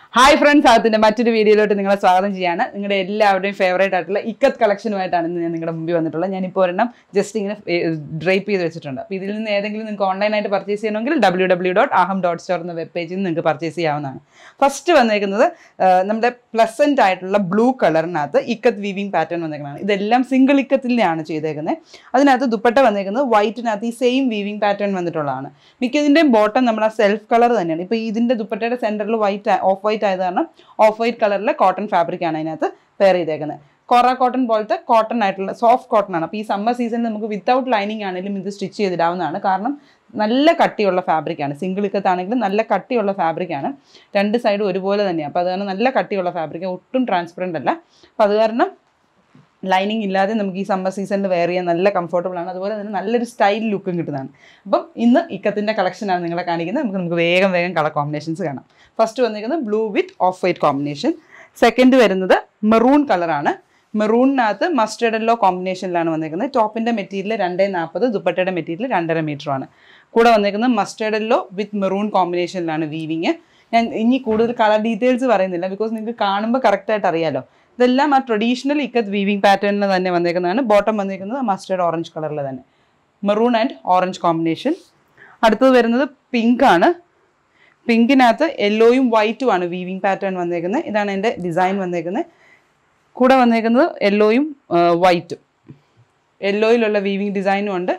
Hi friends, ആദ്യത്തെ മറ്റൊരു വീഡിയോയിലോട്ട് നിങ്ങളെ സ്വാഗതം ചെയ്യാണ്. നിങ്ങളുടെ എല്ലാവരുടെയും ഫേവറേറ്റ് ആയിട്ടുള്ള ഇക്കത്ത് കളക്ഷനുമായിട്ടാണ് ഇന്ന് ഞാൻ നിങ്ങളുടെ മുമ്പിൽ വന്നിട്ടുള്ളത്. ഞാൻ ഇപ്പോൾ ഒരെണ്ണം ജസ്റ്റ് ഇങ്ങനെ ഡ്രൈപ്പ് ചെയ്ത് വെച്ചിട്ടുണ്ട്. അപ്പോൾ ഇതിൽ നിന്ന് ഏതെങ്കിലും നിങ്ങൾക്ക് ഓൺലൈനായിട്ട് പർച്ചേസ് ചെയ്യണമെങ്കിൽ www.aham.store എന്ന വെബ് പേജിൽ നിന്ന് നിങ്ങൾക്ക് പർച്ചേസ് ചെയ്യാവുന്നതാണ്. ഫസ്റ്റ് വന്നേക്കുന്നത് നമ്മുടെ പ്ലസന്റ് ആയിട്ടുള്ള ബ്ലൂ കളറിനകത്ത് ഇക്കത്ത് വീവിംഗ് പാറ്റേൺ വന്നേക്കുന്നതാണ്. ഇതെല്ലാം സിംഗിൾ ഇക്കത്തിലാണ് ചെയ്തേക്കുന്നത്. അതിനകത്ത് ദുപ്പട്ട വന്നേക്കുന്നത് വൈറ്റിനകത്ത് ഈ സെയിം വീവിംഗ് പാറ്റേൺ വന്നിട്ടുള്ളതാണ്. മിക്കതിൻ്റെയും ബോട്ടം നമ്മൾ ആ സെൽഫ് കളർ തന്നെയാണ്. ഇപ്പോൾ ഇതിൻ്റെ ദുപ്പട്ടയുടെ സെൻറ്ററിൽ ഓഫ് വൈറ്റ് ആയത് കാരണം ഓഫ് വൈറ്റ് കളറിലെ കോട്ടൺ ഫാബ്രിക് ആണ് അതിനകത്ത് പെയർ ചെയ്തേക്കുന്നത്. കോറ കോട്ടൺ പോലത്തെ കോട്ടൺ ആയിട്ടുള്ള സോഫ്റ്റ് കോട്ടൺ ആണ്. അപ്പോൾ ഈ സമ്മർ സീസണിൽ നമുക്ക് വിത്തൗട്ട് ലൈനിങ് ആണെങ്കിലും ഇത് സ്റ്റിച്ച് ചെയ്തിടാവുന്നതാണ്. കാരണം നല്ല കട്ടിയുള്ള ഫാബ്രിക്കാണ്. സിംഗിൾ ഇക്കത്താണെങ്കിലും നല്ല കട്ടിയുള്ള ഫാബ്രിക്കാണ്. രണ്ട് സൈഡും ഒരുപോലെ തന്നെയാണ്. അപ്പോൾ അത് കാരണം നല്ല കട്ടിയുള്ള ഫാബ്രിക്, ഒട്ടും ട്രാൻസ്പെറൻ്റ് അല്ല. അപ്പോൾ അത് കാരണം ലൈനിങ് ഇല്ലാതെ നമുക്ക് ഈ സമ്മർ സീസണിൽ വെയർ ചെയ്യാൻ നല്ല കംഫർട്ടബിൾ ആണ്. അതുപോലെ തന്നെ നല്ലൊരു സ്റ്റൈൽ ലുക്കും കിട്ടുന്നതാണ്. അപ്പം ഇന്ന് ഇക്കത്തിൻ്റെ കളക്ഷനാണ് നിങ്ങളെ കാണിക്കുന്നത്. നമുക്ക് വേഗം കളർ കോമ്പിനേഷൻസ് കാണാം. ഫസ്റ്റ് വന്നിരിക്കുന്നത് blue with off white combination. Second വരുന്നത് മെറൂൺ കളറാണ്. മെറൂണിനകത്ത് മസ്റ്റേർഡ് യെല്ലോ കോമ്പിനേഷനിലാണ് വന്നിരിക്കുന്നത്. ടോപ്പിൻ്റെ മെറ്റീരിയൽ 240, ദുപ്പട്ടയുടെ മെറ്റീരിയൽ 2.5 മീറ്ററാണ്. കൂടെ വന്നിരിക്കുന്നത് മസ്റ്റേർഡ് യെല്ലോ വിത്ത് മെറൂൺ കോമ്പിനേഷനിലാണ് വീവിങ്. ഞാൻ ഇനി കൂടുതൽ കളർ ഡീറ്റെയിൽസ് പറയുന്നില്ല, ബിക്കോസ് നിങ്ങൾക്ക് കാണുമ്പോൾ കറക്റ്റായിട്ട് അറിയാമല്ലോ. ഇതെല്ലാം ആ ട്രഡീഷണൽ ഇക്കത്ത് വീവിംഗ് പാറ്റേണിൽ തന്നെ വന്നേക്കുന്നതാണ്. ബോട്ടം വന്നേക്കുന്നത് മസ്റ്റേർഡ് ഓറഞ്ച് കളറിൽ തന്നെ, മെറൂൺ ആൻഡ് ഓറഞ്ച് കോമ്പിനേഷൻ. അടുത്തത് വരുന്നത് പിങ്ക് ആണ്. പിങ്കിനകത്ത് യെല്ലോയും വൈറ്റും ആണ് വീവിംഗ് പാറ്റേൺ വന്നേക്കുന്നത്. ഇതാണ് എൻ്റെ ഡിസൈൻ വന്നേക്കുന്നത്. കൂടെ വന്നേക്കുന്നത് യെല്ലോയും വൈറ്റും, യെല്ലോയിലുള്ള വീവിംഗ് ഡിസൈനും ഉണ്ട്.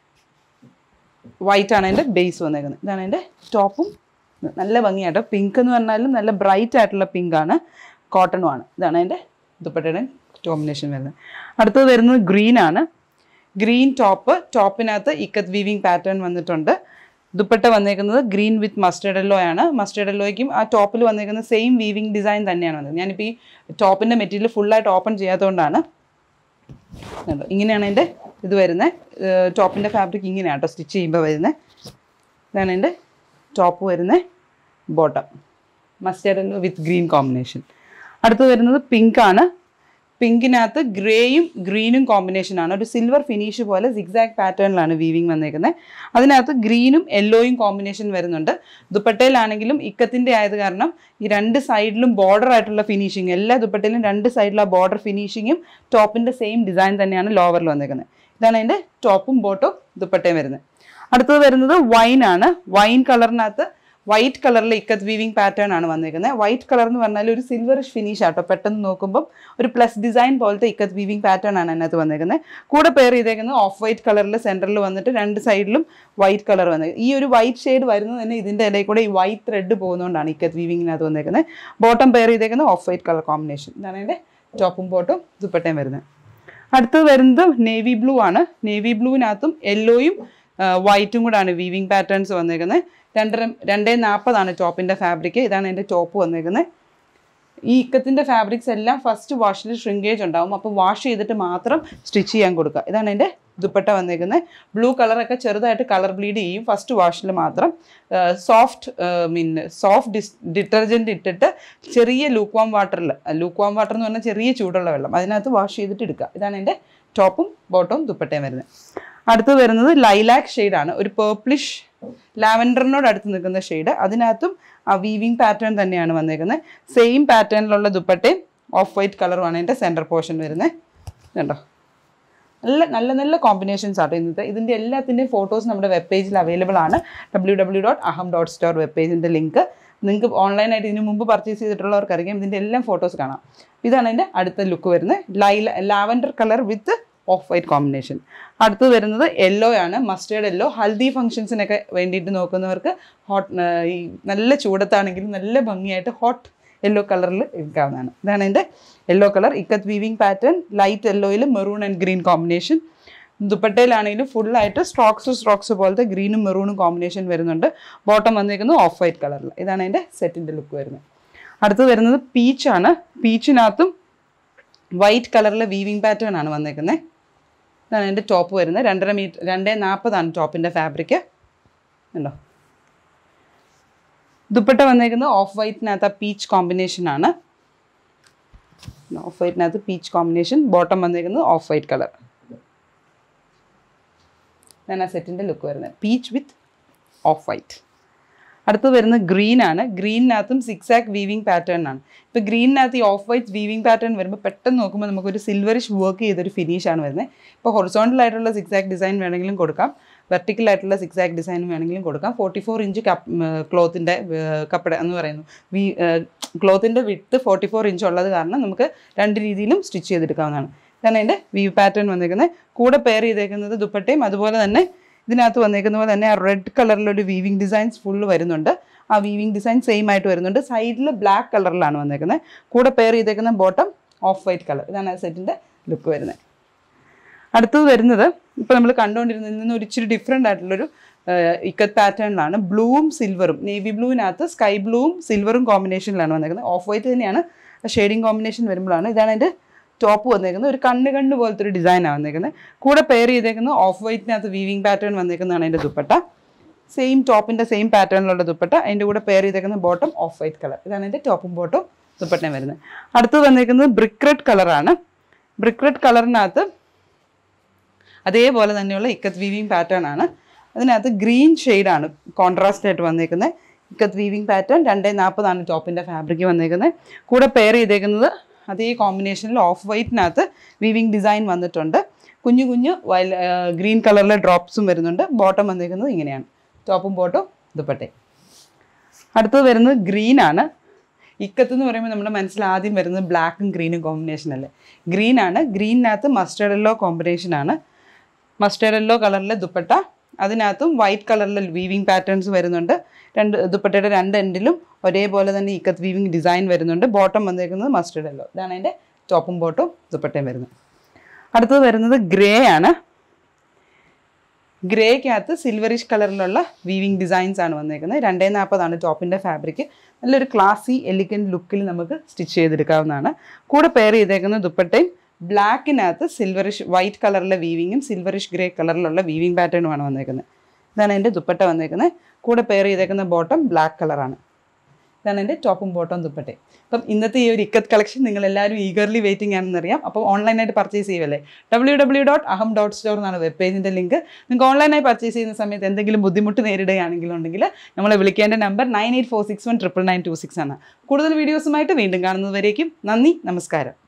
വൈറ്റാണ് എൻ്റെ ബേസ് വന്നേക്കുന്നത്. ഇതാണ് എൻ്റെ ടോപ്പും. നല്ല ഭംഗിയാട്ടോ. പിങ്ക് എന്ന് പറഞ്ഞാലും നല്ല ബ്രൈറ്റ് ആയിട്ടുള്ള പിങ്കാണ്, കോട്ടണുമാണ്. ഇതാണ് എൻ്റെ ദുപ്പട്ടയുടെ കോമ്പിനേഷൻ വരുന്നത്. അടുത്തത് വരുന്നത് ഗ്രീൻ ആണ്. ഗ്രീൻ ടോപ്പിനകത്ത് ഇക്കത്ത് വീവിംഗ് പാറ്റേൺ വന്നിട്ടുണ്ട്. ദുപ്പട്ട വന്നേക്കുന്നത് ഗ്രീൻ വിത്ത് മസ്റ്റേർഡ് യെല്ലോ ആണ്. മസ്റ്റേർഡ് യെല്ലോയ്ക്കും ആ ടോപ്പിൽ വന്നേക്കുന്ന സെയിം വീവിംഗ് ഡിസൈൻ തന്നെയാണ് വന്നത്. ഞാനിപ്പോൾ ഈ ടോപ്പിൻ്റെ മെറ്റീരിയൽ ഫുള്ളായിട്ട് ഓപ്പൺ ചെയ്യാത്തതുകൊണ്ടാണ്. ഇങ്ങനെയാണ് എൻ്റെ ഇത് വരുന്നത്. ടോപ്പിൻ്റെ ഫാബ്രിക് ഇങ്ങനെയാണ് കേട്ടോ സ്റ്റിച്ച് ചെയ്യുമ്പോൾ വരുന്നത്. ഇതാണ് എൻ്റെ ടോപ്പ് വരുന്നത്. Bottom mustard yellow with green combination. അടുത്തത് വരുന്നത് പിങ്ക് ആണ്. പിങ്കിനകത്ത് ഗ്രേയും ഗ്രീനും കോമ്പിനേഷനാണ്. ഒരു സിൽവർ ഫിനിഷ് പോലെ സിഗ്സാഗ് പാറ്റേണിലാണ് വീവിങ് വന്നേക്കുന്നത്. അതിനകത്ത് ഗ്രീനും യെല്ലോയും കോമ്പിനേഷൻ വരുന്നുണ്ട്. ദുപ്പട്ടയിലാണെങ്കിലും ഇക്കത്തിൻ്റെ ആയത് കാരണം ഈ രണ്ട് സൈഡിലും ബോർഡർ ആയിട്ടുള്ള ഫിനിഷിങ്, എല്ലാ ദുപ്പട്ടയിലും രണ്ട് സൈഡിലും ആ ബോർഡർ ഫിനിഷിങ്ങും ടോപ്പിൻ്റെ സെയിം ഡിസൈൻ തന്നെയാണ് ലോവറിൽ വന്നേക്കുന്നത്. ഇതാണ് അതിൻ്റെ ടോപ്പും ബോട്ടും ദുപ്പട്ടയും വരുന്നത്. അടുത്തത് വരുന്നത് വൈൻ ആണ്. വൈൻ കളറിനകത്ത് വൈറ്റ് കളറിലെ ഇക്കത്ത് വീവിംഗ് പാറ്റേൺ ആണ് വന്നിരിക്കുന്നത്. വൈറ്റ് കളർ എന്ന് പറഞ്ഞാൽ ഒരു സിൽവറിഷ് ഫിനിഷ് ആട്ടോ. പെട്ടെന്ന് നോക്കുമ്പോൾ ഒരു പ്ലസ് ഡിസൈൻ പോലത്തെ ഇക്കത്ത് വീവിംഗ് പാറ്റേൺ ആണ് അതിനകത്ത് വന്നിരിക്കുന്നത്. കൂടെ പെയർ ചെയ്തേക്കുന്നത് ഓഫ് വൈറ്റ് കളറിൽ സെൻറ്ററിൽ വന്നിട്ട് രണ്ട് സൈഡിലും വൈറ്റ് കളർ വന്നത്. ഈ ഒരു വൈറ്റ് ഷെയ്ഡ് വരുന്നത് തന്നെ ഇതിൻ്റെ ഇടയിൽ കൂടെ ഈ വൈറ്റ് ത്രെഡ് പോകുന്നതുകൊണ്ടാണ് ഇക്കത്ത് വീവിങ്ങിനകത്ത് വന്നിരിക്കുന്നത്. ബോട്ടം പെയർ ചെയ്തേക്കുന്നത് ഓഫ് വൈറ്റ് കളർ കോമ്പിനേഷൻ. ഇതാണ് എൻ്റെ ടോപ്പും ബോട്ടും ദുപ്പട്ടയും വരുന്നത്. അടുത്തത് വരുന്നത് നേവി ബ്ലൂ ആണ്. നേവി ബ്ലൂവിനകത്തും യെല്ലോയും വൈറ്റും കൂടാണ് വീവിംഗ് പാറ്റേൺസ് വന്നേക്കുന്നത്. 240 ടോപ്പിൻ്റെ ഫാബ്രിക്. ഇതാണ് എൻ്റെ ടോപ്പ് വന്നേക്കുന്നത്. ഈ ഇക്കത്തിൻ്റെ ഫാബ്രിക്സ് എല്ലാം ഫസ്റ്റ് വാഷിൽ ഷ്രിങ്കേജ് ഉണ്ടാവും. അപ്പോൾ വാഷ് ചെയ്തിട്ട് മാത്രം സ്റ്റിച്ച് ചെയ്യാൻ കൊടുക്കുക. ഇതാണ് എൻ്റെ ദുപ്പട്ട വന്നേക്കുന്നത്. ബ്ലൂ കളറൊക്കെ ചെറുതായിട്ട് കളർ ബ്ലീഡ് ചെയ്യും ഫസ്റ്റ് വാഷിൽ മാത്രം. സോഫ്റ്റ് ഡിറ്റർജൻറ്റ് ഇട്ടിട്ട് ചെറിയ ലൂക്ക് വാം വാട്ടർ എന്ന് പറഞ്ഞാൽ ചെറിയ ചൂടുള്ള വെള്ളം അതിനകത്ത് വാഷ് ചെയ്തിട്ട് എടുക്കുക. ഇതാണ് എൻ്റെ ടോപ്പും ബോട്ടവും ദുപ്പട്ടയും വരുന്നത്. അടുത്ത് വരുന്നത് ലൈലാക്ക് ഷെയ്ഡാണ്. ഒരു പേർപ്പിളിഷ് ലാവൻഡറിനോട് അടുത്ത് നിൽക്കുന്ന ഷെയ്ഡ്. അതിനകത്തും ആ വീവിംഗ് പാറ്റേൺ തന്നെയാണ് വന്നേക്കുന്നത്. സെയിം പാറ്റേണിലുള്ള ദുപ്പട്ടയും ഓഫ് വൈറ്റ് കളറുമാണ് എൻ്റെ സെൻറ്റർ പോർഷൻ വരുന്നത്. കണ്ടോ, നല്ല കോമ്പിനേഷൻസ് ആട്ടോ ഇന്നത്തെ. ഇതിൻ്റെ എല്ലാത്തിൻ്റെയും ഫോട്ടോസ് നമ്മുടെ വെബ് പേജിൽ അവൈലബിൾ ആണ്. www.aham.store വെബ് പേജിൻ്റെ ലിങ്ക്. നിങ്ങൾക്ക് ഓൺലൈനായിട്ട് ഇതിന് മുമ്പ് പർച്ചേസ് ചെയ്തിട്ടുള്ളവർക്കറിയാം. ഇതിൻ്റെ എല്ലാം ഫോട്ടോസ് കാണാം. ഇതാണ് എൻ്റെ അടുത്ത ലുക്ക് വരുന്നത്. Lavender colour with off white combination. അടുത്തത് വരുന്നത് യെല്ലോ ആണ്. Mustard yellow. ഹൽദി ഫംഗ്ഷൻസിനൊക്കെ വേണ്ടിയിട്ട് നോക്കുന്നവർക്ക് ഈ നല്ല ചൂടത്താണെങ്കിലും നല്ല ഭംഗിയായിട്ട് ഹോട്ട് യെല്ലോ കളറിൽ എടുക്കാവുന്നതാണ്. ഇതാണ് എൻ്റെ yellow colour ikat weaving pattern. Light യെല്ലോയിൽ മെറൂൺ ആൻഡ് ഗ്രീൻ കോമ്പിനേഷൻ. ദുപ്പട്ടയിലാണെങ്കിലും ഫുള്ളായിട്ട് സ്ട്രോക്സ് പോലത്തെ ഗ്രീനും മെറൂണും കോമ്പിനേഷൻ വരുന്നുണ്ട്. ബോട്ടം വന്നിരിക്കുന്നത് ഓഫ് വൈറ്റ് കളറിൽ. ഇതാണ് എൻ്റെ സെറ്റിൻ്റെ ലുക്ക് വരുന്നത്. അടുത്തത് വരുന്നത് പീച്ചാണ്. പീച്ചിനകത്തും വൈറ്റ് കളറിലെ വീവിംഗ് പാറ്റേൺ ആണ് വന്നേക്കുന്നത്. ഇതാണ് എൻ്റെ ടോപ്പ് വരുന്നത്. 2.5 മീറ്റർ 240 ടോപ്പിൻ്റെ ഫാബ്രിക്. ഉണ്ടോ, ദുപ്പട്ട വന്നേക്കുന്നത് ഓഫ് വൈറ്റിനകത്ത് പീച്ച് കോമ്പിനേഷനാണ്. ഓഫ് വൈറ്റിനകത്ത് പീച്ച് കോമ്പിനേഷൻ. ബോട്ടം വന്നേക്കുന്നത് ഓഫ് വൈറ്റ് കളർ. ഇതാണ് ആ സെറ്റിൻ്റെ ലുക്ക് വരുന്നത്. Peach with off white. അടുത്ത് വരുന്നത് ഗ്രീൻ ആണ്. ഗ്രീനിനകത്തും സിക്സാക് വീവിംഗ് പാറ്റേൺ ആണ്. ഇപ്പോൾ ഗ്രീനിനകത്ത് ഈ ഓഫ് വൈറ്റ് വീവിംഗ് പാറ്റേൺ വരുമ്പോൾ പെട്ടെന്ന് നോക്കുമ്പോൾ നമുക്കൊരു സിൽവറിഷ് വർക്ക് ചെയ്തൊരു ഫിനിഷാണ് വരുന്നത്. ഇപ്പോൾ ഹൊറിസോണ്ടൽ ആയിട്ടുള്ള സിക്സാക് ഡിസൈൻ വേണമെങ്കിലും കൊടുക്കാം, വെർട്ടിക്കൽ ആയിട്ടുള്ള സിക്സാക് ഡിസൈൻ വേണമെങ്കിലും കൊടുക്കാം. 44 ഇഞ്ച് ക്ലോത്തിൻ്റെ കപ്പട എന്ന് പറയുന്നു. ക്ലോത്തിൻ്റെ വിഡ്ത്ത് 44 ഇഞ്ച് ഉള്ളത് കാരണം നമുക്ക് രണ്ട് രീതിയിലും സ്റ്റിച്ച് ചെയ്തെടുക്കാവുന്നതാണ്. ഇതാണ് അതിൻ്റെ വീവ് പാറ്റേൺ വന്നിരിക്കുന്നത്. കൂടെ പെയർ ചെയ്തേക്കുന്നത് ദുപ്പട്ടയും അതുപോലെ തന്നെ ഇതിനകത്ത് വന്നേക്കുന്ന പോലെ തന്നെ ആ റെഡ് കളറിലൊരു വീവിംഗ് ഡിസൈൻസ് ഫുള്ള് വരുന്നുണ്ട്. ആ വീവിംഗ് ഡിസൈൻ സെയിം ആയിട്ട് വരുന്നുണ്ട്. സൈഡിൽ ബ്ലാക്ക് കളറിലാണ് വന്നേക്കുന്നത്. കൂടെ പെയർ ചെയ്തേക്കുന്ന ബോട്ടം ഓഫ് വൈറ്റ് കളർ. ഇതാണ് ആ സെറ്റിൻ്റെ ലുക്ക് വരുന്നത്. അടുത്തത് വരുന്നത് ഇപ്പോൾ നമ്മൾ കണ്ടുകൊണ്ടിരുന്നതിൽ നിന്ന് ഒരു ഇച്ചിരി ഡിഫറെൻ്റ് ആയിട്ടുള്ളൊരു ഇക്കത്ത് പാറ്റേണിലാണ്. ബ്ലൂവും സിൽവറും, നേവി ബ്ലൂവിനകത്ത് സ്കൈ ബ്ലൂവും സിൽവറും കോമ്പിനേഷനിലാണ് വന്നേക്കുന്നത്. ഓഫ് വൈറ്റ് തന്നെയാണ് ഷെയ്ഡിങ് കോമ്പിനേഷൻ വരുമ്പോഴാണ്. ഇതാണ് അതിൻ്റെ ടോപ്പ് വന്നേക്കുന്നത്. ഒരു കണ്ണ് പോലത്തെ ഒരു ഡിസൈനാണ് വന്നേക്കുന്നത്. കൂടെ പെയർ ചെയ്തേക്കുന്നത് ഓഫ് വൈറ്റിനകത്ത് വീവിംഗ് പാറ്റേൺ വന്നേക്കുന്നതാണ് അതിൻ്റെ ദുപ്പട്ട. സെയിം ടോപ്പിൻ്റെ സെയിം പാറ്റേണിലുള്ള ദുപ്പട്ട. അതിൻ്റെ കൂടെ പെയർ ചെയ്തേക്കുന്ന ബോട്ടം ഓഫ് വൈറ്റ് കളർ. ഇതാണ് അതിൻ്റെ ടോപ്പും ബോട്ടും ദുപ്പട്ടയും വരുന്നത്. അടുത്ത് വന്നേക്കുന്നത് ബ്രിക്ക് റെഡ് കളറാണ്. ബ്രിക്ക് റെഡ് കളറിനകത്ത് അതേപോലെ തന്നെയുള്ള ഇക്കത്ത് വീവിംഗ് പാറ്റേൺ ആണ്. അതിനകത്ത് ഗ്രീൻ ഷെയ്ഡാണ് കോൺട്രാസ്റ്റ് ആയിട്ട് വന്നേക്കുന്നത്. ഇക്കത്ത് വീവിംഗ് പാറ്റേൺ 240 ടോപ്പിൻ്റെ ഫാബ്രിക് വന്നേക്കുന്നത്. കൂടെ പെയർ ചെയ്തേക്കുന്നത് അതേ കോമ്പിനേഷനിൽ ഓഫ് വൈറ്റിനകത്ത് വീവിംഗ് ഡിസൈൻ വന്നിട്ടുണ്ട്. കുഞ്ഞു ഗ്രീൻ കളറിലെ ഡ്രോപ്സും വരുന്നുണ്ട്. ബോട്ടം വന്നേക്കുന്നത് ഇങ്ങനെയാണ്. ടോപ്പും ബോട്ടും ദുപ്പട്ടയും. അടുത്തത് വരുന്നത് ഗ്രീനാണ്. ഇക്കത്ത് എന്ന് പറയുമ്പോൾ നമ്മുടെ മനസ്സിൽ ആദ്യം വരുന്നത് ബ്ലാക്കും ഗ്രീനും കോമ്പിനേഷൻ അല്ലേ. ഗ്രീനാണ്. ഗ്രീനിനകത്ത് മസ്റ്റേർഡ് യെല്ലോ കോമ്പിനേഷനാണ്. മസ്റ്റേർഡ് യെല്ലോ കളറിലെ ദുപ്പട്ട. അതിനകത്തും വൈറ്റ് കളറിലെ വീവിംഗ് പാറ്റേൺസ് വരുന്നുണ്ട്. ദുപ്പട്ടയുടെ രണ്ട് എൻഡിലും ഒരേപോലെ തന്നെ ഇക്കത്ത് വീവിംഗ് ഡിസൈൻ വരുന്നുണ്ട്. ബോട്ടം വന്നേക്കുന്നത് മസ്റ്റേർഡ് യെല്ലോ. ഇതാണ് അതിൻ്റെ ടോപ്പും ബോട്ടും ദുപ്പട്ടയും വരുന്നത്. അടുത്തത് വരുന്നത് ഗ്രേ ആണ്. ഗ്രേക്കകത്ത് സിൽവറിഷ് കളറിലുള്ള വീവിംഗ് ഡിസൈൻസ് ആണ് വന്നേക്കുന്നത്. 240 ടോപ്പിൻ്റെ ഫാബ്രിക്. നല്ലൊരു ക്ലാസി എലിഗൻറ്റ് ലുക്കിൽ നമുക്ക് സ്റ്റിച്ച് ചെയ്തെടുക്കാവുന്നതാണ്. കൂടെ പെയർ ചെയ്തേക്കുന്ന ദുപ്പട്ടയും ബ്ലാക്കിനകത്ത് സിൽവറിഷ് വൈറ്റ് കളറിലെ വീവിങ്ങും സിൽവറിഷ് ഗ്രേ കളറിലുള്ള വീവിംഗ് പാറ്റേണുമാണ് വന്നേക്കുന്നത്. ഇതാണ് എൻ്റെ ദുപ്പട്ട വന്നേക്കുന്നത്. കൂടെ പെയർ ചെയ്തേക്കുന്ന ബോട്ടം ബ്ലാക്ക് കളറാണ്. ഇതാണ് എൻ്റെ ടോപ്പും ബോട്ടവും ദുപ്പട്ടയും. അപ്പം ഇന്നത്തെ ഈ ഒരു ഇക്കത്ത് കളക്ഷൻ നിങ്ങളെല്ലാവരും ഈഗർലി വെയിറ്റിംഗ് ആണെന്നറിയാം. അപ്പോൾ ഓൺലൈനായിട്ട് പർച്ചേസ് ചെയ്യുമല്ലേ. www.aham.store എന്നാണ് വെബ് പേജിൻ്റെ ലിങ്ക്. നിങ്ങൾക്ക് ഓൺലൈനായി പർച്ചേസ് ചെയ്യുന്ന സമയത്ത് എന്തെങ്കിലും ബുദ്ധിമുട്ട് നേരിടുകയാണെങ്കിലുണ്ടെങ്കിൽ നമ്മളെ വിളിക്കേണ്ട നമ്പർ 9846199926 ആണ്. കൂടുതൽ വീഡിയോസുമായിട്ട് വീണ്ടും കാണുന്നതുവരേക്കും നന്ദി, നമസ്കാരം.